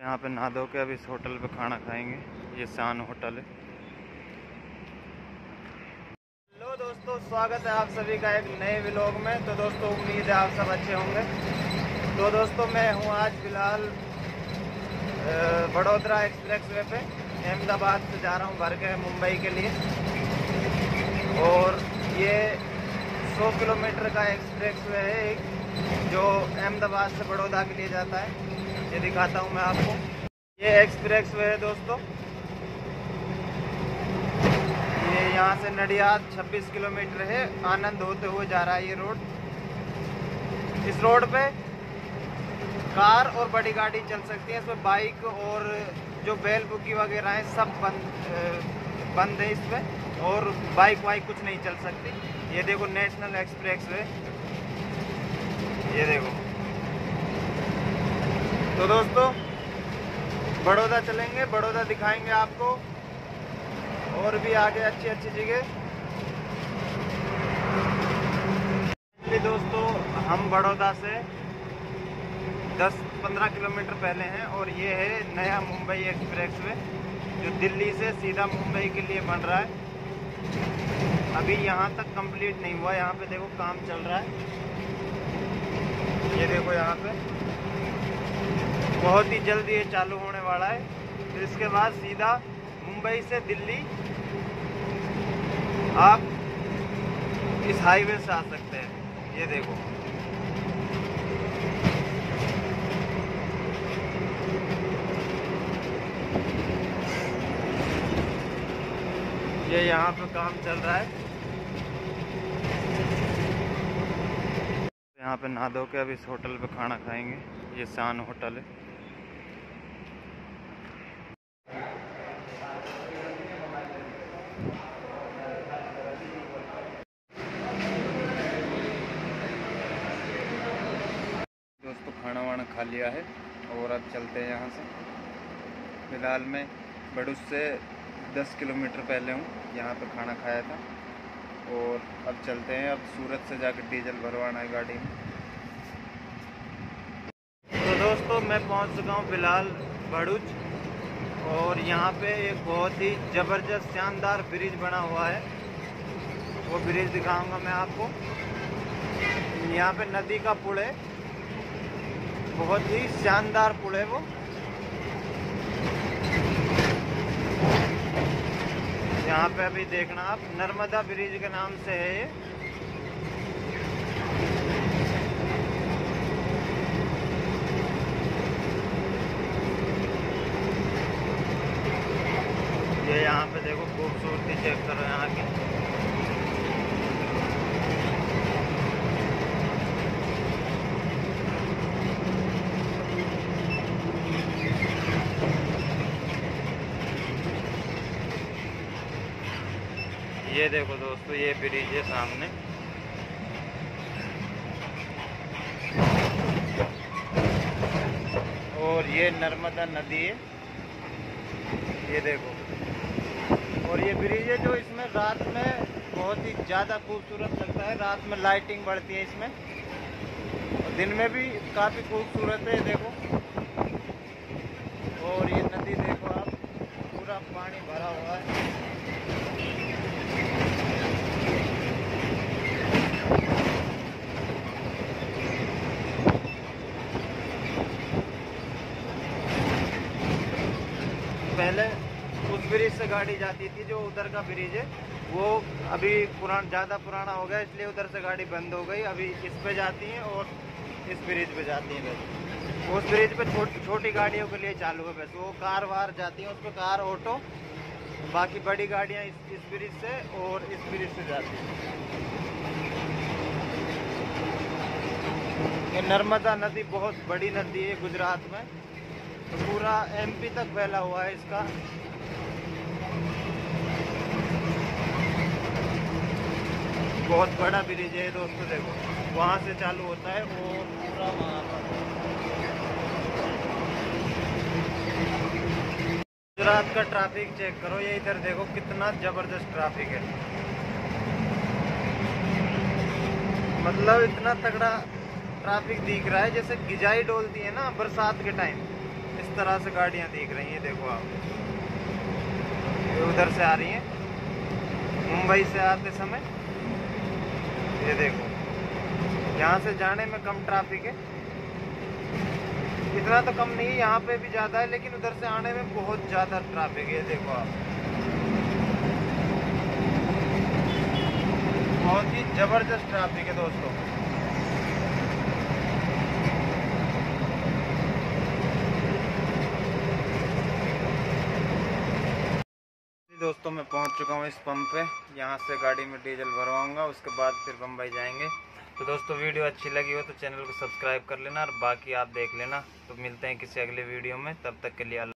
यहाँ पे नहा धो के अब इस होटल पे खाना खाएंगे। ये शान होटल है। हेलो दोस्तों, स्वागत है आप सभी का एक नए व्लॉग में। तो दोस्तों, उम्मीद है आप सब अच्छे होंगे। तो दोस्तों, मैं हूँ आज फिलहाल बड़ोदरा एक्सप्रेसवे पे अहमदाबाद से जा रहा हूँ भर के मुंबई के लिए। और ये 100 किलोमीटर का एक्सप्रेसवे है एक, जो अहमदाबाद से बड़ौदा के लिए जाता है। ये दिखाता हूँ मैं आपको। ये एक्सप्रेसवे है दोस्तों। ये यहाँ से नडियाद 26 किलोमीटर है। आनंद होते हुए जा रहा है ये रोड। इस रोड पे कार और बड़ी गाड़ी चल सकती है। इसमें बाइक और जो बैल बुग्गी वगैरह है सब बंद है इसमें, और बाइक वाइक कुछ नहीं चल सकती। ये देखो नेशनल एक्सप्रेसवे, ये देखो। तो दोस्तों, बड़ौदा चलेंगे, बड़ौदा दिखाएंगे आपको और भी आगे अच्छी अच्छी जगह। दोस्तों, हम बड़ौदा से 10-15 किलोमीटर पहले हैं और ये है नया मुंबई एक्सप्रेसवे, जो दिल्ली से सीधा मुंबई के लिए बन रहा है। अभी यहाँ तक कंप्लीट नहीं हुआ। यहाँ पे देखो काम चल रहा है। ये देखो, यहाँ पे बहुत ही जल्दी ये चालू होने वाला है। फिर इसके बाद सीधा मुंबई से दिल्ली आप इस हाईवे से आ सकते हैं। ये देखो, ये यहाँ पे काम चल रहा है। यहाँ पे नहा धो के अब इस होटल पे खाना खाएंगे। ये शान होटल है। दोस्तों, खाना वाना खा लिया है और अब चलते हैं यहाँ से। फिलहाल मैं बड़ूस से 10 किलोमीटर पहले हूँ। यहाँ पे खाना खाया था और अब चलते हैं। अब सूरत से जाकर डीजल भरवाना है गाड़ी में। तो दोस्तों, मैं पहुँच चुका हूँ फिलहाल भरूच, और यहाँ पे एक बहुत ही ज़बरदस्त शानदार ब्रिज बना हुआ है। वो ब्रिज दिखाऊंगा मैं आपको। यहाँ पे नदी का पुल है, बहुत ही शानदार पुल है वो। यहाँ पे अभी देखना आप, नर्मदा ब्रिज के नाम से है ये। यहाँ पे देखो खूबसूरती चेक करो यहाँ की। ये देखो दोस्तों, ये ब्रिज है सामने। और ये नर्मदा नदी है, ये देखो। और ये ब्रिज है जो इसमें रात में बहुत ही ज़्यादा खूबसूरत लगता है। रात में लाइटिंग बढ़ती है इसमें, और दिन में भी काफ़ी खूबसूरत है, देखो। और ये नदी देखो आप, पूरा पानी भरा हुआ है। पहले उस ब्रिज से गाड़ी जाती थी, जो उधर का ब्रिज है वो अभी ज़्यादा पुराना हो गया, इसलिए उधर से गाड़ी बंद हो गई। अभी इस पे जाती हैं और इस ब्रिज पे जाती हैं बस। उस ब्रिज पे छोटी गाड़ियों के लिए चालू है बस। वो कार वार जाती हैं उस पर, कार ऑटो। बाकी बड़ी गाड़ियाँ इस ब्रिज से और इस ब्रिज से जाती हैं। ये नर्मदा नदी बहुत बड़ी नदी है गुजरात में, तो पूरा एमपी तक फैला हुआ है इसका। बहुत बड़ा ब्रिज है दोस्तों, देखो वहाँ से चालू होता है और पूरा वहाँ पर। गुजरात का ट्रैफिक चेक करो, ये इधर देखो कितना जबरदस्त ट्रैफिक है। मतलब इतना तगड़ा ट्रैफिक दिख रहा है, जैसे गिजाई डोलती है ना बरसात के टाइम, इस तरह से गाड़ियाँ दिख रही हैं, देखो आप, ये उधर से आ रही हैं मुंबई से आते समय। ये देखो, यहाँ से जाने में कम ट्रैफिक है, इतना तो कम नहीं है, यहाँ पे भी ज़्यादा है, लेकिन उधर से आने में बहुत ज़्यादा ट्रैफिक है। देखो आप, बहुत ही ज़बरदस्त ट्रैफिक है दोस्तों। दोस्तों मैं पहुंच चुका हूं इस पंप पे, यहां से गाड़ी में डीजल भरवाऊंगा, उसके बाद फिर बम्बई जाएंगे। तो दोस्तों वीडियो अच्छी लगी हो तो चैनल को सब्सक्राइब कर लेना, और बाकी आप देख लेना। तो मिलते हैं किसी अगले वीडियो में, तब तक के लिए